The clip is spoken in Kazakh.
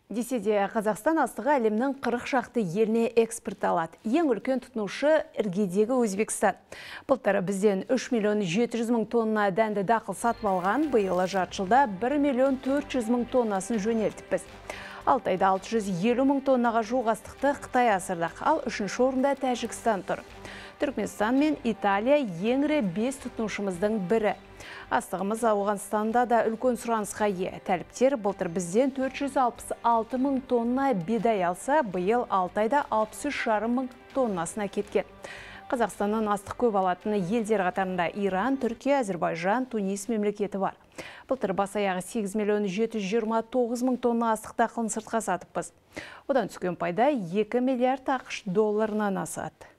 Десе де Қазақстан астығы әлемнің 40 шақты еліне экспортталады. Ең үлкен тұтынушы іргедегі Өзбекстан. Былтыр бізден 3 миллион 700 мың тонна дәнді дақыл сатып алған, биылғы жарты жылда 1 миллион 400 мың тоннасын жөнелтіппіз. 6 айда 650 мың тоннаға жуық астықты Қытай асырдық, ал 3-ші орында Тәжікстан тұр. Түркменстан мен Италия ең ірі 5 тұтынушымыздың бірі. Астығымыз Ауғанстанда да үлкен сұранысқа ие. Тәліптер былтыр бізден 466 мың тонна бидай алса, биыл 6 айда 63,5 мың тоннасына кеткен. Қазақстаннан астық көп алатын елдер қатарында Иран, Түркия, Әзербайжан, Тунис мемлекеті бар. Былтыр бас аяғы 8 миллион 729 мың тонна астық дақылын сыртқа сатыппыз. Одан түскен пайда 2 миллиард ақш долларынан асады.